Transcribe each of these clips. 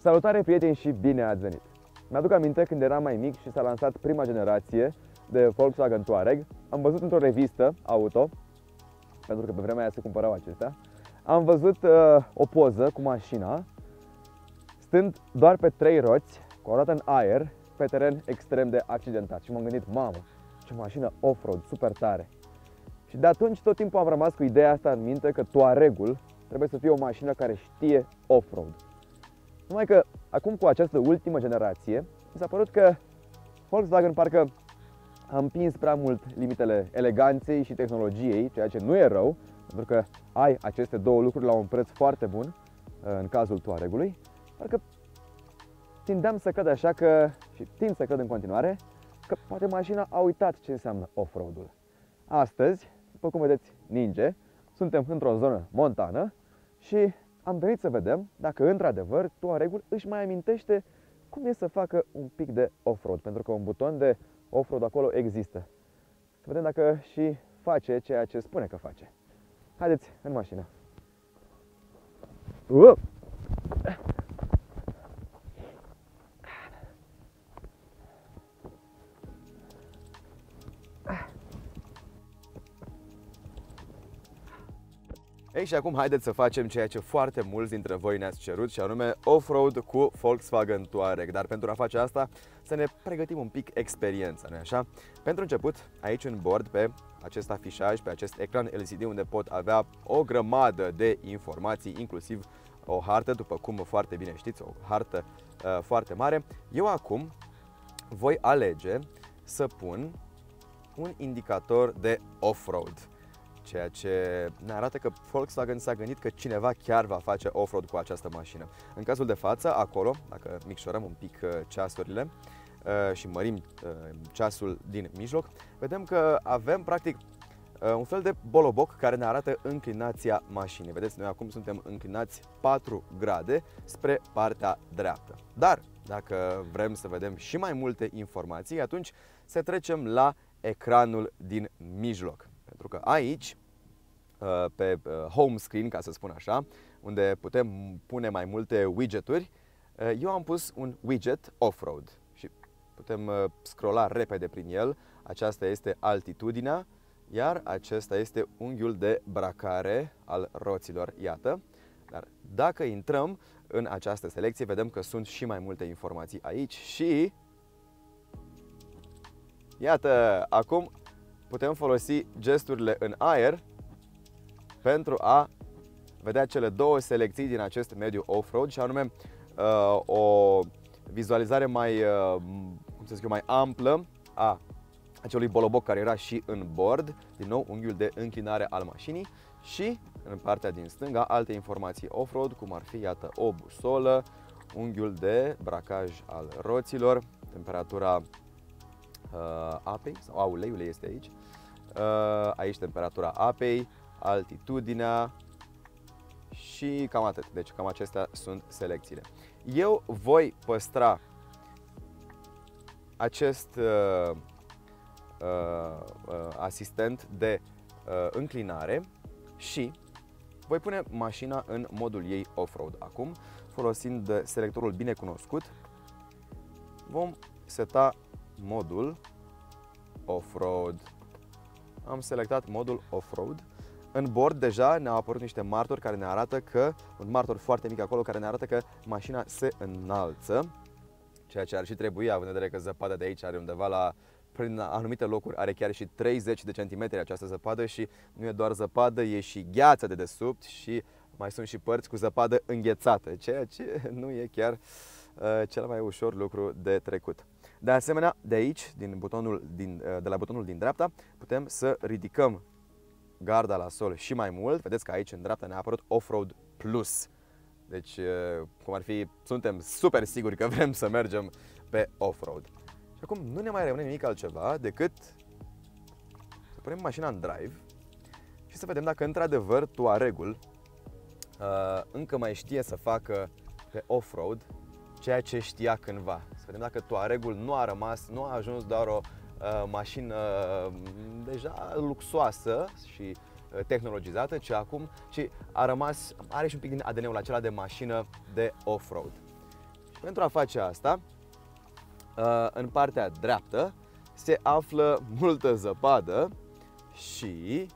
Salutare prieteni și bine ați venit! Mi-aduc aminte când eram mai mic și s-a lansat prima generație de Volkswagen Touareg. Am văzut într-o revistă auto, pentru că pe vremea aia se cumpărau acestea, am văzut o poză cu mașina stând doar pe 3 roți, cu o roată în aer, pe teren extrem de accidentat. Și m-am gândit, mamă, ce mașină off-road, super tare! Și de atunci tot timpul am rămas cu ideea asta în minte că Touaregul trebuie să fie o mașină care știe off-road. Numai că acum cu această ultimă generație mi s-a părut că Volkswagen parcă a împins prea mult limitele eleganței și tehnologiei, ceea ce nu e rău, pentru că ai aceste două lucruri la un preț foarte bun în cazul Touaregului. Parcă tindeam să cred așa că, și tind să cred în continuare, că poate mașina a uitat ce înseamnă off-road-ul. Astăzi, după cum vedeți, ninge, suntem într-o zonă montană și am venit să vedem dacă într-adevăr Touaregul își mai amintește cum e să facă un pic de off-road, pentru că un buton de off-road acolo există. Să vedem dacă și face ceea ce spune că face. Haideți în mașină! Ei, și acum haideți să facem ceea ce foarte mulți dintre voi ne-ați cerut, și anume off-road cu Volkswagen Touareg. Dar pentru a face asta, să ne pregătim un pic experiența, nu-i așa? Pentru început, aici în bord, pe acest afișaj, pe acest ecran LCD, unde pot avea o grămadă de informații, inclusiv o hartă, după cum foarte bine știți, o hartă foarte mare. Eu acum voi alege să pun un indicator de off-road, ceea ce ne arată că Volkswagen s-a gândit că cineva chiar va face off-road cu această mașină. În cazul de față, acolo, dacă micșorăm un pic ceasurile și mărim ceasul din mijloc, vedem că avem practic un fel de boloboc care ne arată înclinația mașinii. Vedeți, noi acum suntem înclinați 4 grade spre partea dreaptă. Dar dacă vrem să vedem și mai multe informații, atunci să trecem la ecranul din mijloc. Pentru că aici, pe home screen, ca să spun așa, unde putem pune mai multe widgeturi, eu am pus un widget off-road și putem scrolla repede prin el. Aceasta este altitudinea, iar acesta este unghiul de bracare al roților, iată. Dar dacă intrăm în această selecție, vedem că sunt și mai multe informații aici și iată, acum putem folosi gesturile în aer pentru a vedea cele două selecții din acest mediu off-road, și anume o vizualizare mai, cum să zic eu, mai amplă a acelui boloboc care era și în bord, din nou unghiul de înclinare al mașinii, și în partea din stânga alte informații off-road, cum ar fi, iată, o busolă, unghiul de bracaj al roților, temperatura apei, sau a uleiului este aici, aici temperatura apei, altitudinea și cam atât. Deci cam acestea sunt selecțiile. Eu voi păstra acest asistent de înclinare și voi pune mașina în modul ei off-road. Acum, folosind selectorul bine cunoscut, vom seta modul off-road. Am selectat modul off-road. În bord deja ne-au apărut niște martori care ne arată că, un martor foarte mic acolo, care ne arată că mașina se înalță, ceea ce ar și trebui, având în vedere că zăpada de aici are undeva la, prin anumite locuri, are chiar și 30 de centimetri această zăpadă, și nu e doar zăpadă, e și gheață de desubt și mai sunt și părți cu zăpadă înghețată, ceea ce nu e chiar cel mai ușor lucru de trecut. De asemenea, de aici, de la butonul din dreapta, putem să ridicăm garda la sol și mai mult. Vedeți că aici în dreapta ne-a apărut Off-Road Plus. Deci, cum ar fi, suntem super siguri că vrem să mergem pe off-road. Și acum nu ne mai rămâne nimic altceva decât să punem mașina în drive și să vedem dacă într-adevăr Touaregul încă mai știe să facă pe off-road ceea ce știa cândva. Să vedem dacă Touaregul nu a ajuns doar o mașină deja luxoasă și tehnologizată, ci acum are și un pic din ADN-ul acela de mașină de off-road. Pentru a face asta, în partea dreaptă se află multă zăpadă și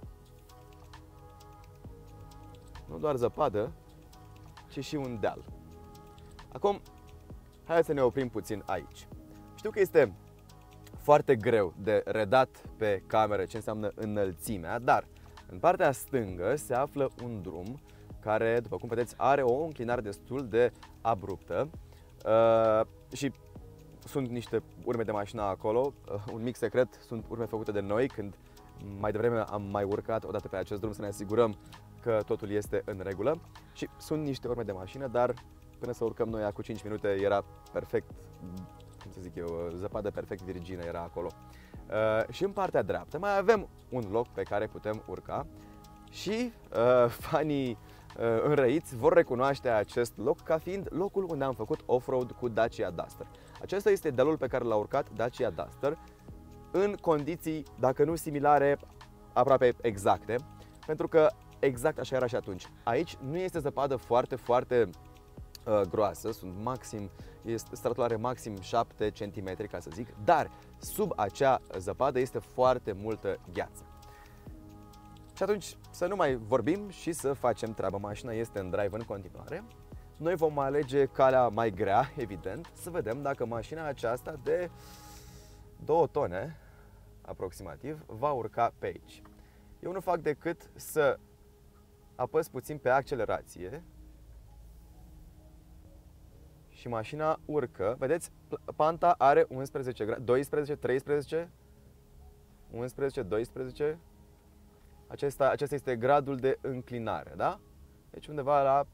nu doar zăpadă, ci și un deal. Acum, haideți să ne oprim puțin aici. Știu că este foarte greu de redat pe cameră ce înseamnă înălțimea, dar în partea stângă se află un drum care, după cum vedeți, are o înclinare destul de abruptă și sunt niște urme de mașină acolo. Un mic secret, sunt urme făcute de noi când mai devreme am mai urcat odată pe acest drum să ne asigurăm că totul este în regulă și sunt niște urme de mașină, dar până să urcăm noi cu 5 minute era perfect, cum să zic eu, zăpadă perfect virgină era acolo. Și în partea dreaptă mai avem un loc pe care putem urca și fanii înrăiți vor recunoaște acest loc ca fiind locul unde am făcut off-road cu Dacia Duster. Acesta este dealul pe care l-a urcat Dacia Duster în condiții, dacă nu similare, aproape exacte, pentru că exact așa era și atunci. Aici nu este zăpadă foarte groasă, stratul are maxim 7 cm, ca să zic, dar sub acea zăpadă este foarte multă gheață. Și atunci să nu mai vorbim și să facem treaba. Mașina este în drive în continuare. Noi vom alege calea mai grea, evident, să vedem dacă mașina aceasta de 2 tone, aproximativ, va urca pe aici. Eu nu fac decât să apăs puțin pe accelerație și mașina urcă. Vedeți, panta are 11 grade, 12, 13, 11, 12. Acesta este gradul de înclinare, da? Deci undeva la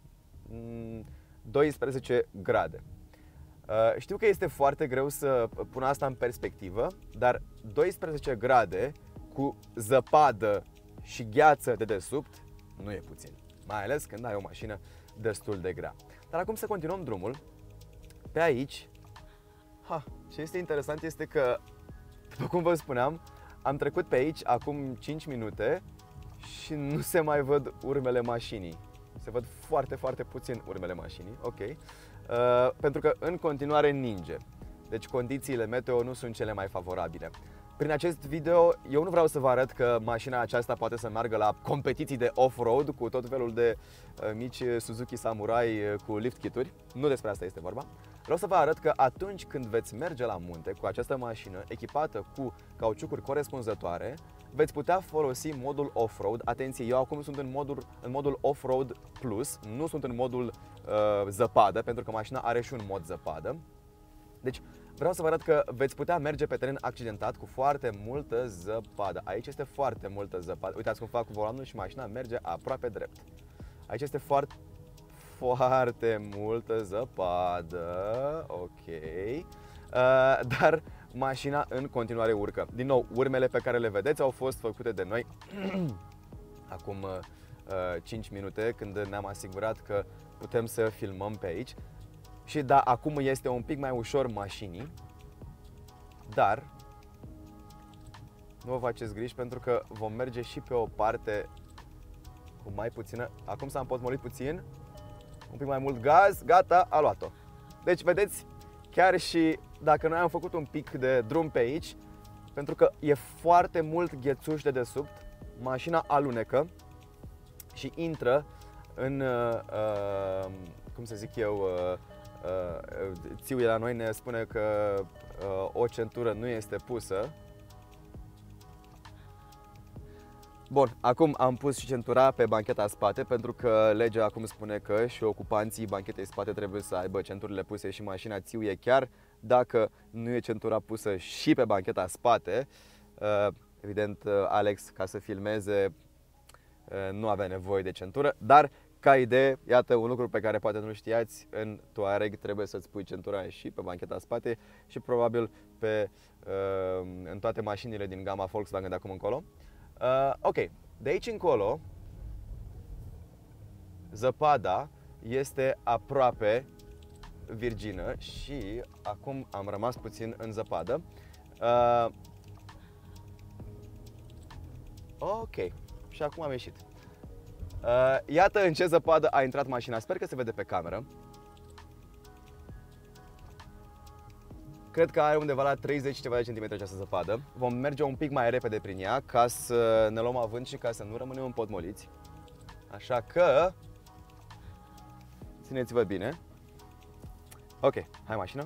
12 grade. Știu că este foarte greu să pun asta în perspectivă, dar 12 grade cu zăpadă și gheață de desubt nu e puțin, mai ales când ai o mașină destul de grea. Dar acum să continuăm drumul. Pe aici, ce este interesant este că, după cum vă spuneam, am trecut pe aici acum 5 minute și nu se mai văd urmele mașinii. Se văd foarte puțin urmele mașinii, ok. Pentru că în continuare ninge. Deci condițiile meteo nu sunt cele mai favorabile. Prin acest video eu nu vreau să vă arăt că mașina aceasta poate să meargă la competiții de off-road cu tot felul de mici Suzuki Samurai cu lift kituri. Nu despre asta este vorba. Vreau să vă arăt că atunci când veți merge la munte cu această mașină echipată cu cauciucuri corespunzătoare, veți putea folosi modul off-road. Atenție, eu acum sunt în modul off-road plus, nu sunt în modul zăpadă, pentru că mașina are și un mod zăpadă. Deci vreau să vă arăt că veți putea merge pe teren accidentat cu foarte multă zăpadă. Aici este foarte multă zăpadă. Uitați cum fac cu volanul și mașina merge aproape drept. Aici este foarte multă zăpadă, ok, dar mașina în continuare urcă. Din nou, urmele pe care le vedeți au fost făcute de noi acum 5 minute, când ne-am asigurat că putem să filmăm pe aici. Și da, acum este un pic mai ușor mașinii, dar nu vă faceți griji pentru că vom merge și pe o parte cu mai puțină. Acum s-a împotmolit puțin, un pic mai mult gaz, gata, a luat-o. Deci vedeți, chiar și dacă noi am făcut un pic de drum pe aici, pentru că e foarte mult ghețuș de desubt, mașina alunecă și intră în, cum să zic eu, Țiuie la noi ne spune că o centură nu este pusă. Bun, acum am pus și centura pe bancheta spate, pentru că legea acum spune că și ocupanții banchetei spate trebuie să aibă centurile puse și mașina țiuie chiar dacă nu e centura pusă și pe bancheta spate. Evident, Alex, ca să filmeze, nu avea nevoie de centură, dar ca idee, iată un lucru pe care poate nu știați, în Touareg trebuie să-ți pui centura și pe bancheta spate și probabil în toate mașinile din gama Volkswagen de acum încolo. Ok, de aici încolo zăpada este aproape virgină și acum am rămas puțin în zăpadă. Ok, și acum am ieșit. Iată în ce zăpadă a intrat mașina, sper că se vede pe cameră. Cred că are undeva la 30 ceva de centimetri această zăpadă. Vom merge un pic mai repede prin ea ca să ne luăm avânt și ca să nu rămânem împotmoliți. Așa că țineți-vă bine. Ok, hai mașină.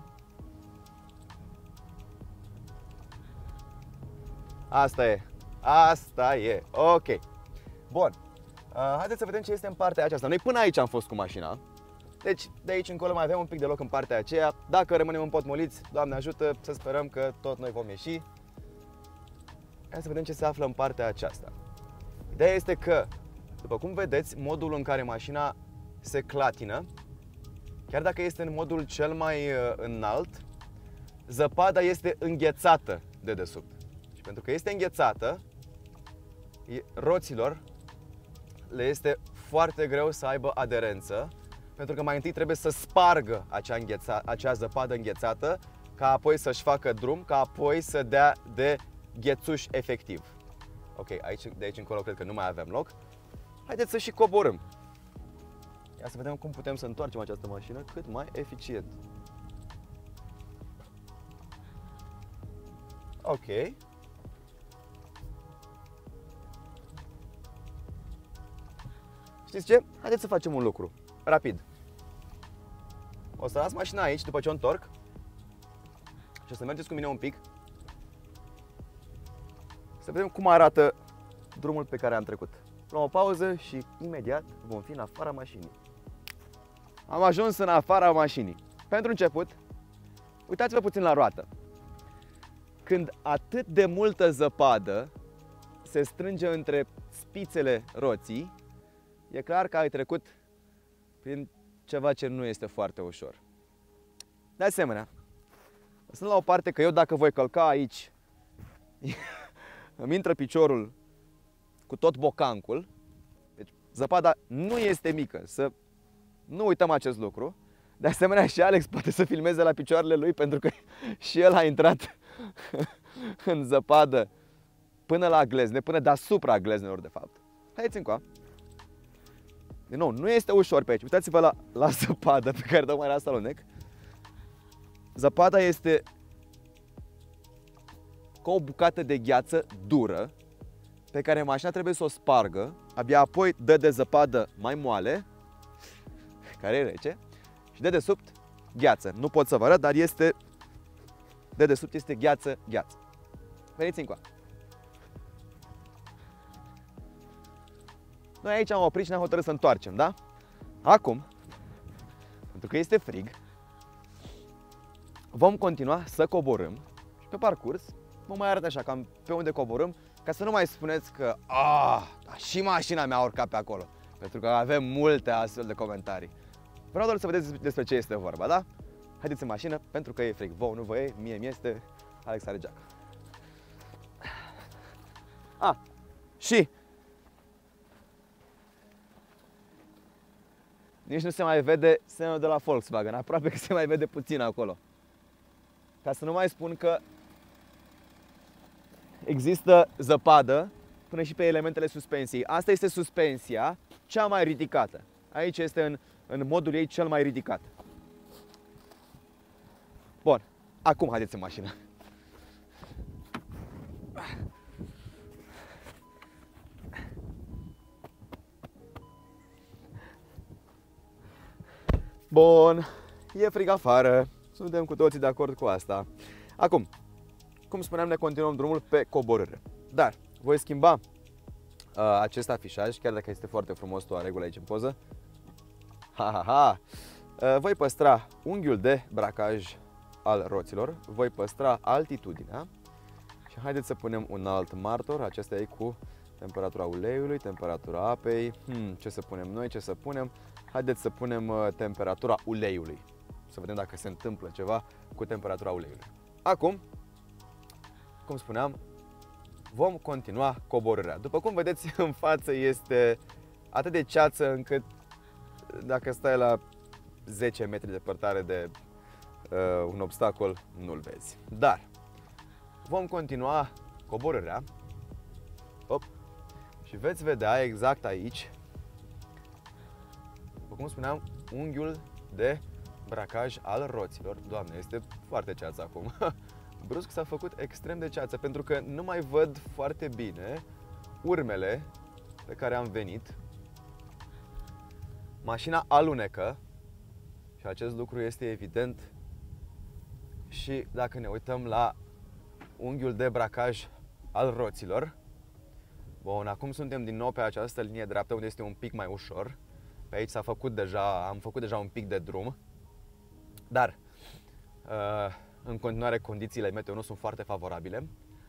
Asta e. Asta e. Ok. Bun. Haideți să vedem ce este în partea aceasta. Noi până aici am fost cu mașina. Deci de aici încolo mai avem un pic de loc în partea aceea. Dacă rămânem împotmoliți, Doamne ajută, să sperăm că tot noi vom ieși. Hai să vedem ce se află în partea aceasta. Ideea este că, după cum vedeți, modul în care mașina se clatină, chiar dacă este în modul cel mai înalt, zăpada este înghețată de desubt. Și pentru că este înghețată, roților le este foarte greu să aibă aderență, pentru că mai întâi trebuie să spargă acea zăpadă înghețată, ca apoi să-și facă drum, ca apoi să dea de ghețuș efectiv. Ok, de aici încolo cred că nu mai avem loc. Haideți să și coborâm. Ia să vedem cum putem să întoarcem această mașină cât mai eficient. Ok. Știți ce? Haideți să facem un lucru. Rapid. O să las mașina aici după ce o întorc și o să mergeți cu mine un pic să vedem cum arată drumul pe care am trecut. Luăm o pauză și imediat vom fi în afara mașinii. Am ajuns în afara mașinii. Pentru început, uitați-vă puțin la roată. Când atât de multă zăpadă se strânge între spițele roții, e clar că ai trecut prin ceva ce nu este foarte ușor. De asemenea, sunt la o parte că eu dacă voi călca aici, îmi intră piciorul cu tot bocancul. Deci zăpada nu este mică, să nu uităm acest lucru. De asemenea și Alex poate să filmeze la picioarele lui pentru că și el a intrat în zăpadă până la glezne, până deasupra gleznelor de fapt. Haideți încoa. Din nou, nu este ușor pe aici. Uitați-vă la zăpadă pe care tocmai la asta alunec. Zăpada este ca o bucată de gheață dură pe care mașina trebuie să o spargă, abia apoi dă de zăpadă mai moale, care e rece, și de desubt gheață. Nu pot să vă arăt, dar este de desubt este gheață. Veniți încoa. Noi aici am oprit și ne-am hotărât să întoarcem, da? Acum, pentru că este frig, vom continua să coborâm și pe parcurs vă mai arăt așa cam pe unde coborâm, ca să nu mai spuneți că și mașina mea a urcat pe acolo, pentru că avem multe astfel de comentarii. Vreau doar să vedeți despre ce este vorba, da? Haideți în mașină, pentru că e frig. Vouă nu vă e, mie mi-este, Alex are geacă. Și nici nu se mai vede semnul de la Volkswagen, aproape că se mai vede puțin acolo. Ca să nu mai spun că există zăpadă până și pe elementele suspensiei. Asta este suspensia cea mai ridicată. Aici este în modul ei cel mai ridicat. Bun, acum haideți în mașină. Bun, e frig afară, suntem cu toții de acord cu asta. Acum, cum spuneam, ne continuăm drumul pe coborâre. Dar voi schimba acest afișaj, chiar dacă este foarte frumos tu regulă aici în poză. Voi păstra unghiul de bracaj al roților, voi păstra altitudinea și haideți să punem un alt martor. Acesta e cu temperatura uleiului, temperatura apei. Ce să punem noi, ce să punem? Haideți să punem temperatura uleiului. Să vedem dacă se întâmplă ceva cu temperatura uleiului. Acum, cum spuneam, vom continua coborârea. După cum vedeți, în față este atât de ceață încât dacă stai la 10 metri departare de un obstacol, nu-l vezi. Dar vom continua coborârea. Și veți vedea exact aici, după cum spuneam, unghiul de bracaj al roților. Doamne, este foarte ceață acum. Brusc s-a făcut extrem de ceață pentru că nu mai văd foarte bine urmele pe care am venit. Mașina alunecă și acest lucru este evident și dacă ne uităm la unghiul de bracaj al roților. Bun, acum suntem din nou pe această linie dreaptă unde este un pic mai ușor. Pe aici am făcut deja un pic de drum. Dar în continuare condițiile meteo nu sunt foarte favorabile.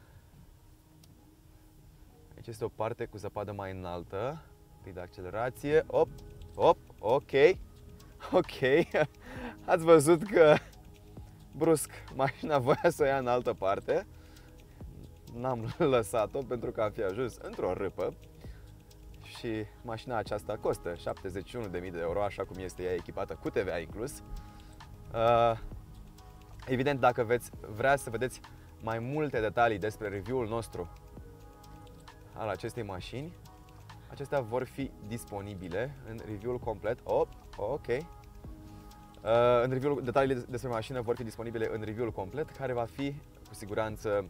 Aici este o parte cu zăpadă mai înaltă. Pic de accelerație. Op, op, ok. Ok. Ați văzut că brusc mașina voia să o ia în altă parte. N-am lăsat-o pentru că am fi ajuns într-o râpă. Și mașina aceasta costă 71.000 de euro, așa cum este ea echipată cu TVA inclus. Evident, dacă veți vrea să vedeți mai multe detalii despre review-ul nostru al acestei mașini, acestea vor fi disponibile în review-ul complet. Ok. Detaliile despre mașină vor fi disponibile în review-ul complet, care va fi cu siguranță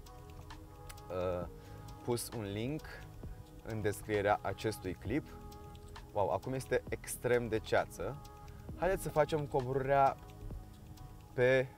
pus un link în descrierea acestui clip. Wow, acum este extrem de ceață. Haideți să facem coborârea pe...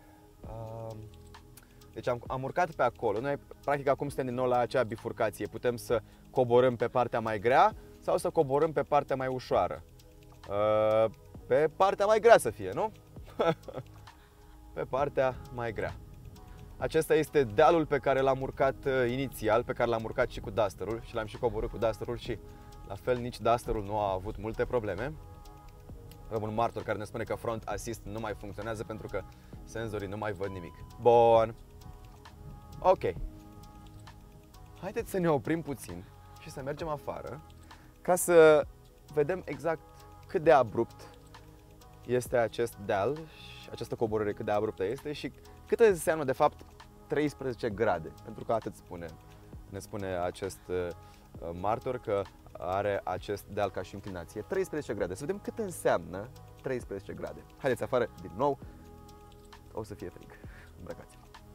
Deci am urcat pe acolo. Noi practic acum suntem din nou la acea bifurcație. Putem să coborâm pe partea mai grea sau să coborâm pe partea mai ușoară. Pe partea mai grea să fie, nu? Pe partea mai grea. Acesta este dealul pe care l-am urcat inițial, pe care l-am urcat și cu Dusterul și l-am și coborât cu Dusterul și la fel nici Dusterul nu a avut multe probleme. Avem un martor care ne spune că front assist nu mai funcționează pentru că senzorii nu mai văd nimic. Bun. Ok. Haideți să ne oprim puțin și să mergem afară ca să vedem exact cât de abrupt este acest deal și această coborâre, cât de abruptă este și cât înseamnă de fapt 13 grade, pentru că atât ne spune acest martor că are acest deal ca și inclinație, 13 grade. Să vedem cât înseamnă 13 grade. Haideți afară din nou, o să fie frig. Îmbrăcați.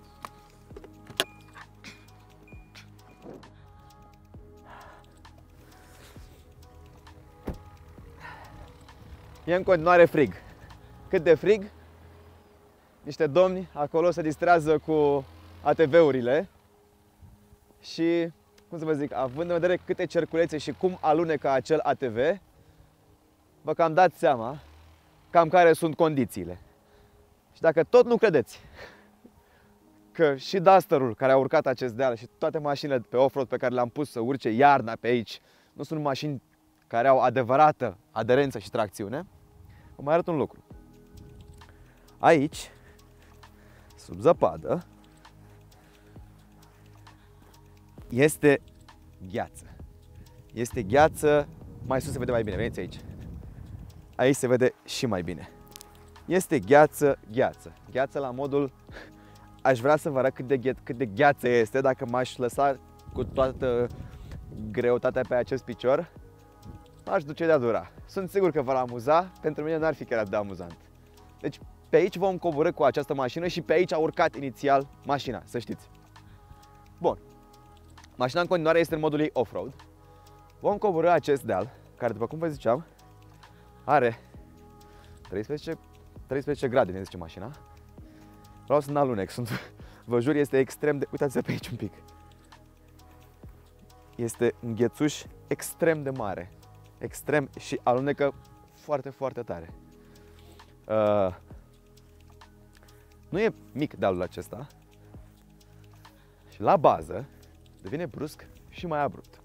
E în continuare frig. Cât de frig? Niște domni acolo se distrează cu ATV-urile și, cum să vă zic, având în vedere câte cerculețe și cum alunecă acel ATV, vă cam dați seama cam care sunt condițiile. Și dacă tot nu credeți că și Dusterul care a urcat acest deal și toate mașinile pe off-road pe care le-am pus să urce iarna pe aici nu sunt mașini care au adevărată aderență și tracțiune, vă mai arăt un lucru. Aici, sub zăpadă, este gheață. Este gheață, mai sus se vede mai bine, veniți aici. Aici se vede și mai bine. Este gheață, gheață. Gheață la modul, aș vrea să vă arăt cât de gheață este dacă m-aș lăsa cu toată greutatea pe acest picior, m-aș duce de-a dura. Sunt sigur că v-ar amuza, pentru mine n-ar fi chiar atât de amuzant. Deci pe aici vom coborî cu această mașină și pe aici a urcat inițial mașina, să știți. Bun. Mașina în continuare este în modul ei off-road. Vom coborî acest deal, care după cum vă ziceam, are 13 grade, ne zice mașina. Vreau să n-alunec, vă jur, este extrem de... Uitați-vă pe aici un pic. Este un ghețuș extrem de mare. Extrem și alunecă foarte, foarte tare. Nu e mic dealul acesta și la bază devine brusc și mai abrupt.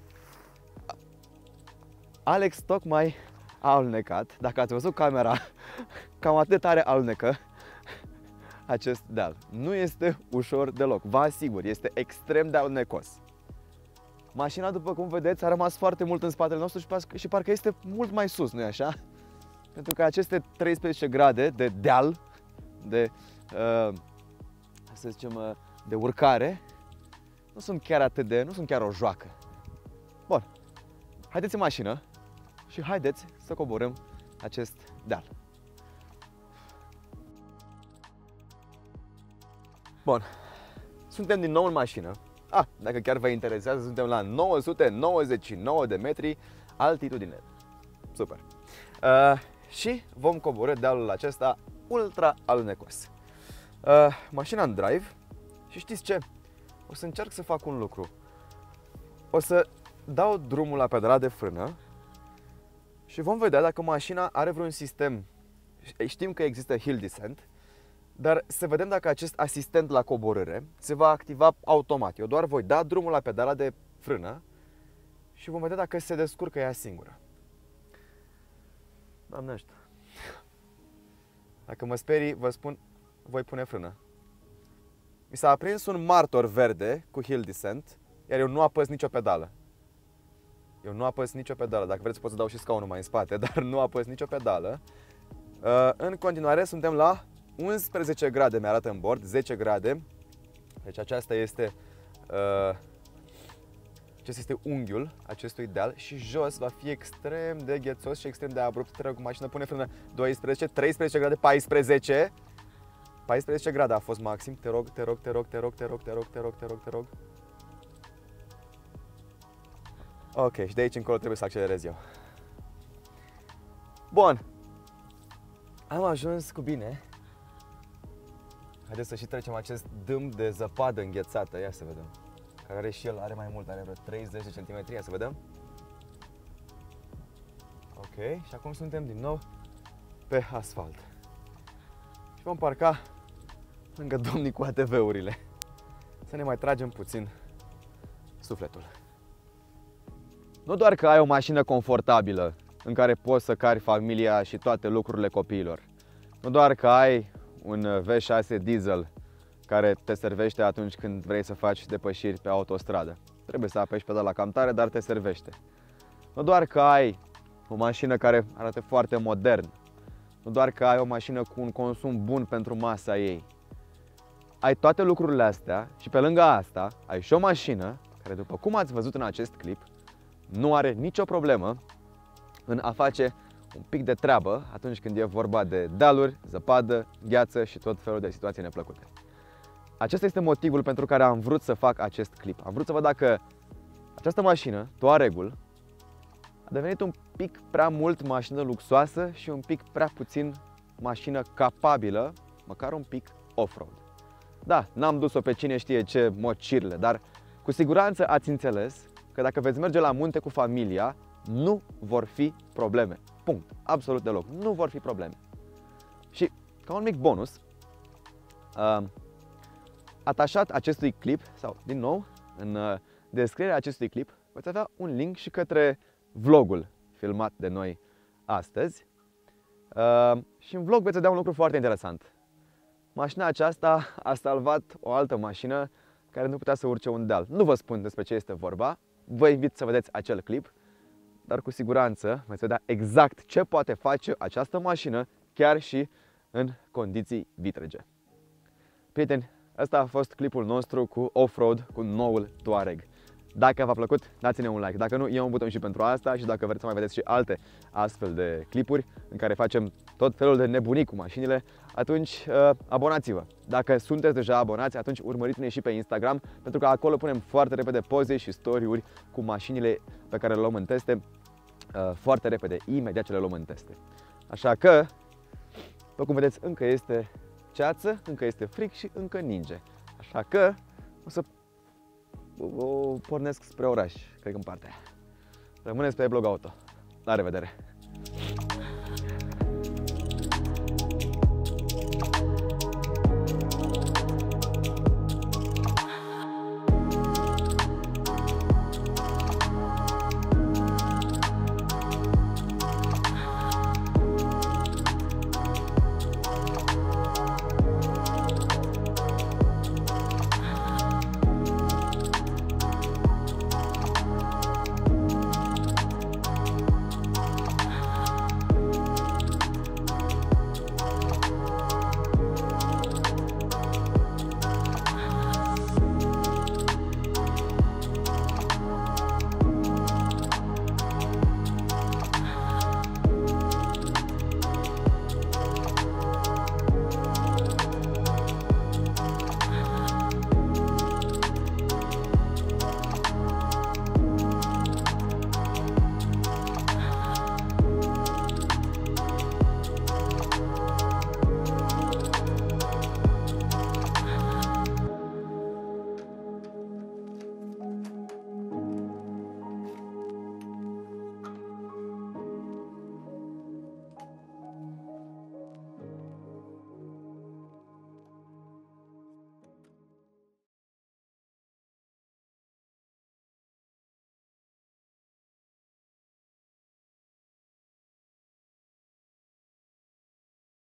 Alex tocmai a alunecat, dacă ați văzut camera, cam atât de tare alunecă acest deal. Nu este ușor deloc, vă asigur, este extrem de alunecos. Mașina, după cum vedeți, a rămas foarte mult în spatele nostru și parcă este mult mai sus, nu-i așa? Pentru că aceste 13 grade de deal, să zicem, de urcare, nu sunt chiar o joacă. Bun, haideți în mașină și haideți să coborâm acest deal. Bun, suntem din nou în mașină. Dacă chiar vă interesează, suntem la 999 de metri altitudine. Super! Și vom coborî dealul acesta ultra alunecos. Mașina în drive și știți ce? O să încerc să fac un lucru. O să dau drumul la pedala de frână și vom vedea dacă mașina are vreun sistem. Știm că există hill descent, dar să vedem dacă acest asistent la coborâre se va activa automat. Eu doar voi da drumul la pedala de frână și vom vedea dacă se descurcă ea singură. Doamnește, dacă mă sperii, vă spun, voi pune frână. Mi s-a aprins un martor verde cu hill descent, iar eu nu apăs nicio pedală. Dacă vreți pot să dau și scaunul mai în spate, dar nu apăs nicio pedală. În continuare suntem la 11 grade, mi-arată în bord, 10 grade. Deci acesta este unghiul acestui deal și jos va fi extrem de ghețos și extrem de abrupt. Te rog, mașină, pune frână. 12, 13 grade, 14. 14 grade a fost maxim. Te rog. Ok, și de aici încolo trebuie să accelerez eu. Bun. Am ajuns cu bine. Haideți să și trecem acest dâm de zăpadă înghețată. Ia să vedem. Care și el are mai mult, are vreo 30 de centimetri. Ia să vedem. Ok, și acum suntem din nou pe asfalt. Și vom parca lângă domnii cu ATV-urile. Să ne mai tragem puțin sufletul. Nu doar că ai o mașină confortabilă în care poți să cari familia și toate lucrurile copiilor. Nu doar că ai un V6 diesel care te servește atunci când vrei să faci depășiri pe autostradă. Trebuie să apeși pedala cam tare, dar te servește. Nu doar că ai o mașină care arată foarte modern. Nu doar că ai o mașină cu un consum bun pentru masa ei. Ai toate lucrurile astea și pe lângă asta ai și o mașină care, după cum ați văzut în acest clip, nu are nicio problemă în a face un pic de treabă atunci când e vorba de dealuri, zăpadă, gheață și tot felul de situații neplăcute. Acesta este motivul pentru care am vrut să fac acest clip. Am vrut să văd dacă această mașină, Touareg-ul, a devenit un pic prea mult mașină luxoasă și un pic prea puțin mașină capabilă, măcar un pic off-road. Da, n-am dus-o pe cine știe ce mocirle, dar cu siguranță ați înțeles că dacă veți merge la munte cu familia, nu vor fi probleme. Punct. Absolut deloc. Nu vor fi probleme. Și ca un mic bonus, atașat acestui clip, sau din nou, în descrierea acestui clip, veți avea un link și către vlogul filmat de noi astăzi. Și în vlog veți vedea un lucru foarte interesant. Mașina aceasta a salvat o altă mașină care nu putea să urce un deal. Nu vă spun despre ce este vorba, vă invit să vedeți acel clip, dar cu siguranță veți vedea exact ce poate face această mașină chiar și în condiții vitrege. Prieteni, ăsta a fost clipul nostru cu off-road cu noul Touareg. Dacă v-a plăcut, dați-ne un like. Dacă nu, e un buton și pentru asta și dacă vreți să mai vedeți și alte astfel de clipuri în care facem tot felul de nebunii cu mașinile, atunci abonați-vă. Dacă sunteți deja abonați, atunci urmăriți-ne și pe Instagram, pentru că acolo punem foarte repede poze și story-uri cu mașinile pe care le luăm în teste foarte repede, imediat ce le luăm în teste. Așa că, după cum vedeți, încă este ceață, încă este frig și încă ninge. Așa că o să pornesc spre oraș, cred că în partea aia. Rămâneți pe Blog Auto. La revedere!